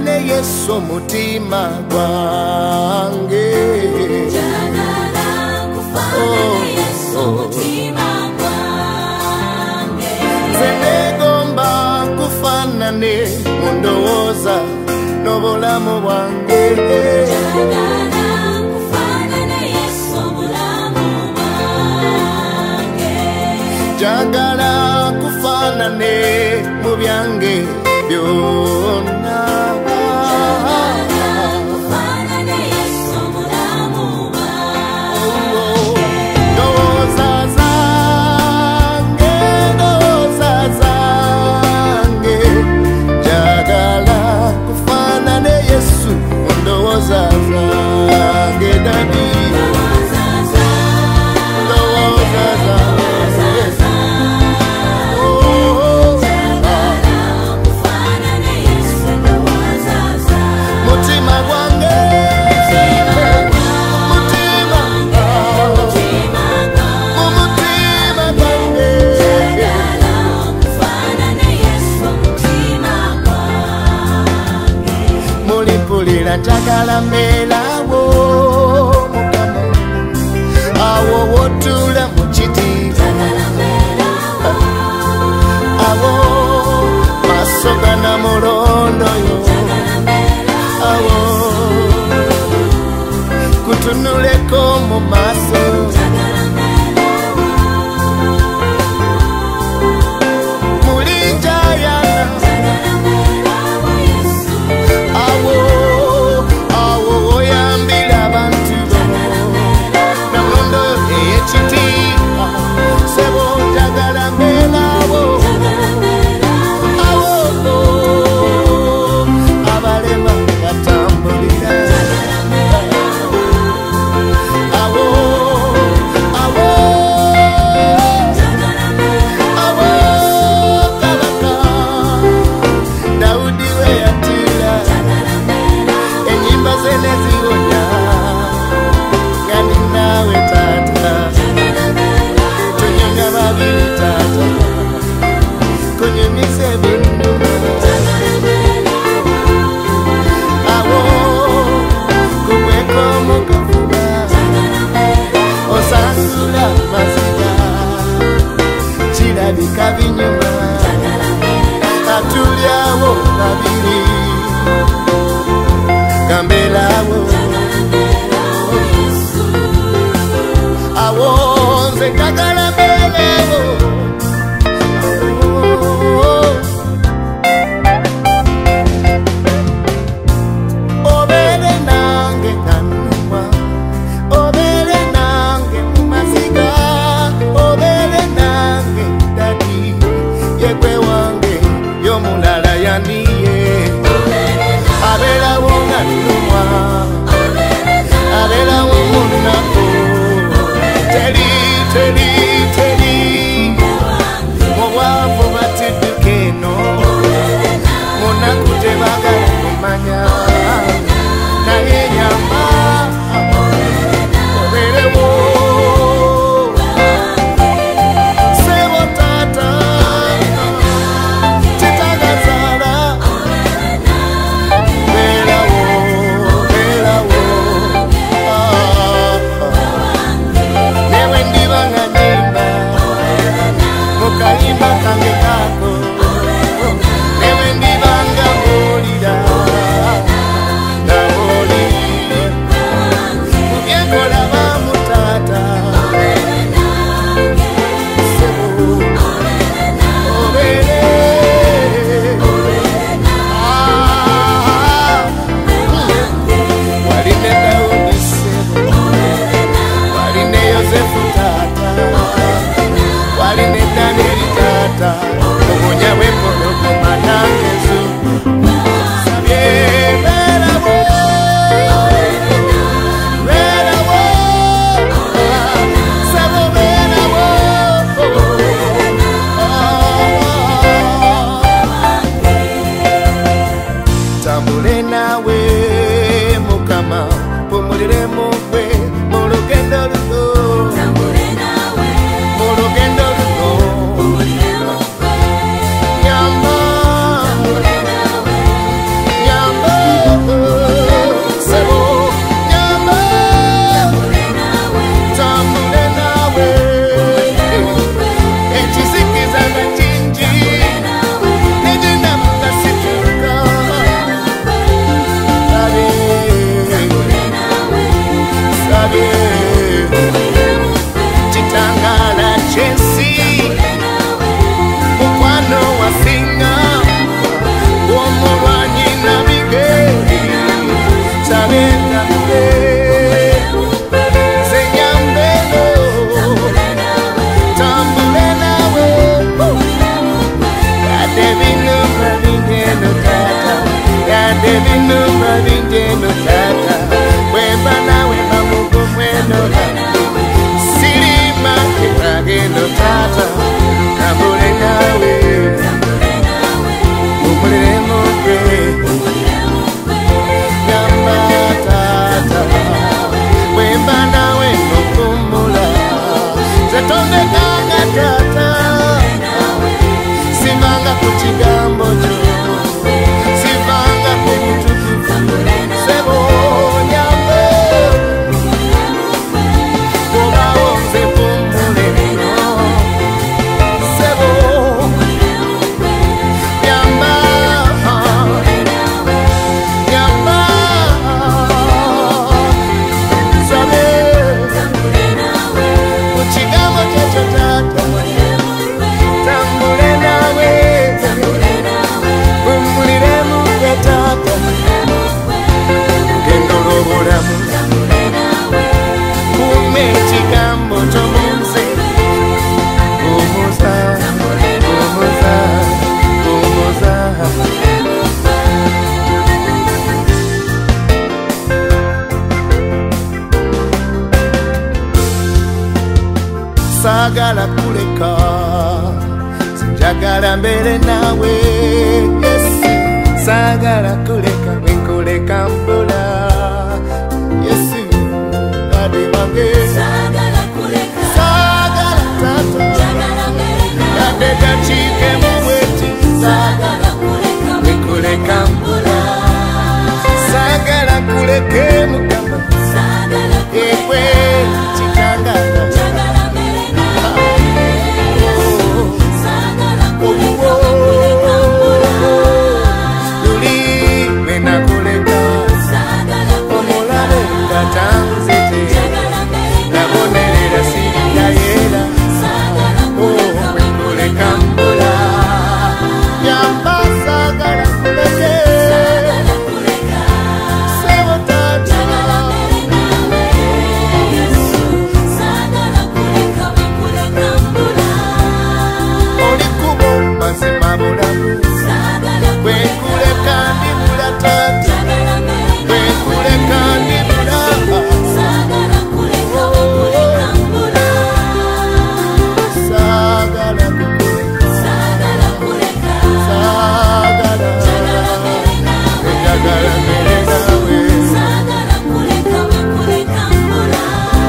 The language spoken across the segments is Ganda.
ne Yesu mutima gwange Njagala kufaana ne Yesu mutima gwange Zenegomba kufanane mundowooza n'obulamu bwange Njagala kufaana ne Yesu obulamu bwange Njagala kufanane mu byange byonna njagala mbeerawo Mukama awo wotula mu kiti awo maaso gana mulondo yo awo kutunuleko mu maaso atulyawo babiri gambelawo awo nze njagala mbeerawo obeere nange nannuma obeere nange mu maziga obeere nange dadi yegwe wange y'omulala yaniye abeerawo nannuma abeerawo munnako teri mu bwavu batidduka eno munaku tebagala kumanya naye nyamba obeerewo sebo taata kitagazaala beerawo newe ndiba nga nyimba mukayimba kange kako newe ndiba nga mbuulira nabooli kubyenkola bamutaata waline Daudi sebo waline Yosefu taata waline Danieli taata obunya bwempologoma nange zubu sabye beerawo sebo beerawo tambule nawe Mukama pumulire mugwe mu lugendo luno mu lugendo luno nyamba sagala kuleka sinjagala mbere nawe Yesu sagala kuleka wenkuleka mbula Yesu ade wange sagala kuleka sagala tata njagala mbere nawe ade gachike mubweti sagala kuleka wenkuleka mbula sagala kuleke mukama sagala ekwe chikangana njagala mbere nawe sagala kuleka kuleka mbula luli wena kuleka sagala omulale ngatanzete njagala mbere nabonerera sirya yera sagala kuleka wenkuleka mbula yamba sagala kuleke sagala kuleka sebo tata njagala mbere nawe Yesu sagala kuleka kuleka mbula oli kubo mazima bulamu sagala wenkuleka ndibula tata njagala mbere wenkuleka ndibula sagala kuleka kuleka mbula sagala kukuleka sagala kuleka sagala njagala mbere nawe njagala mbere nawe sagala kuleka kuleka mbula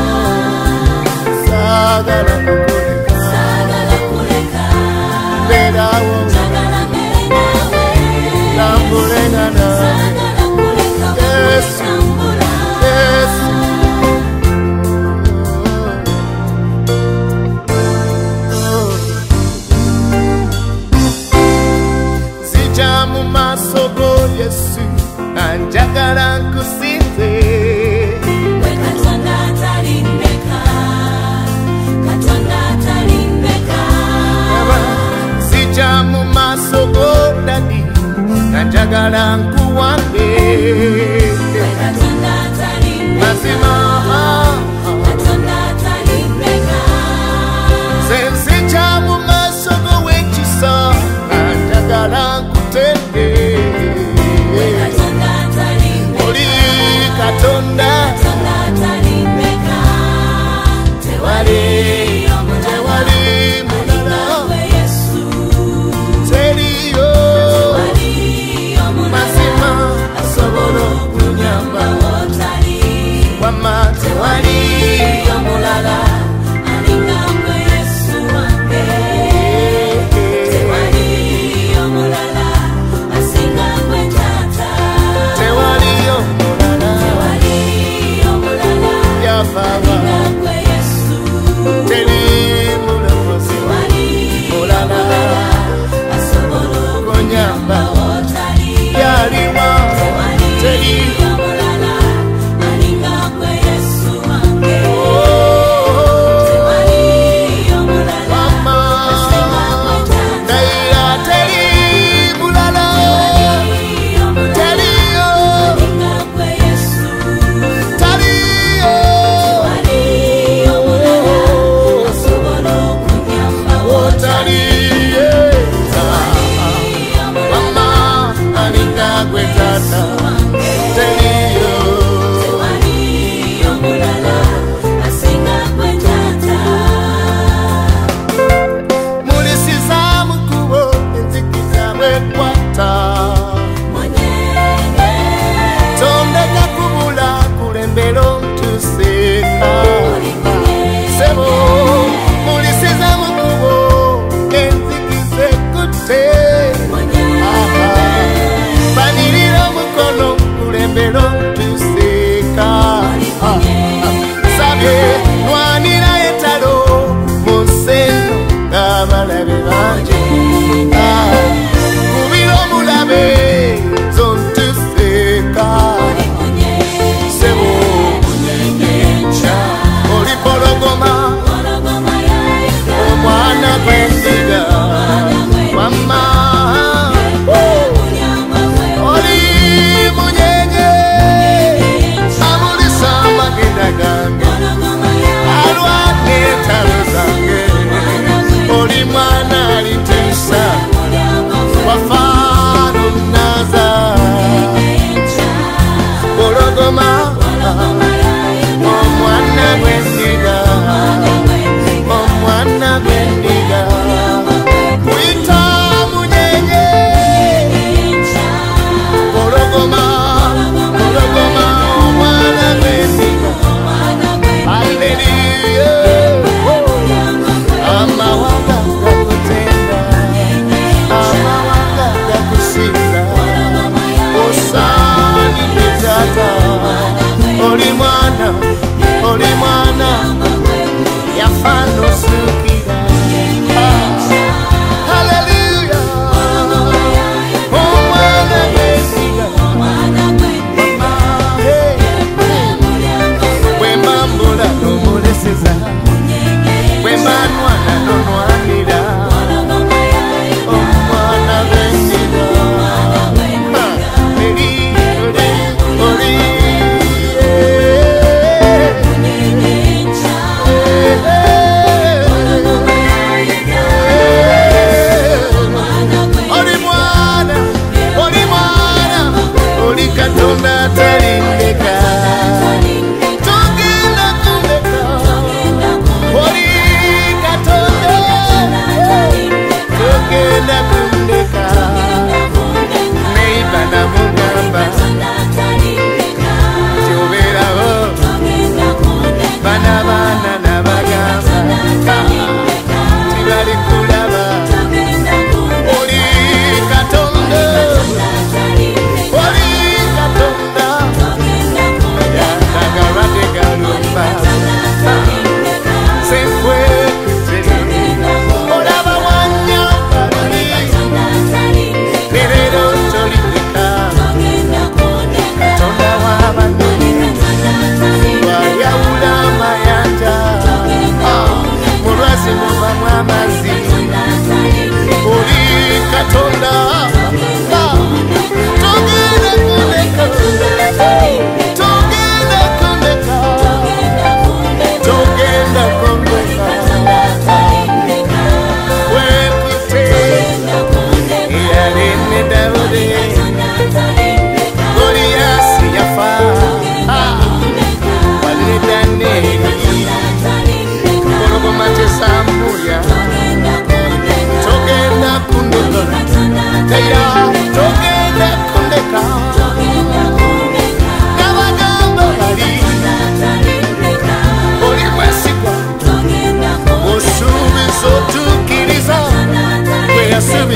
sagala kukuleka sagala kuleka mberawo njagala mbere nawe nambulenga nawe sagala kuleka Yesu. kuleka mbula Yesu zija mu maaso go Yesu anjagala nkusinze we katonda atalimbeka katonda atalimbeka zija mu maaso go dadi anjagala nkuwambe we katonda atalimbeka mazima katonda atalimbeka zija mu maaso go w'ekisa anjagala nkutende we katonda atalimbeka oli katonda katonda atalimbeka tewali omulala mulala we Yesu teriyo tewali omulala mazima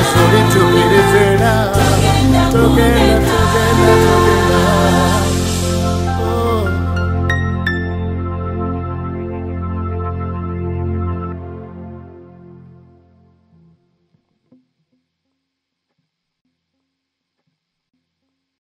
izo litu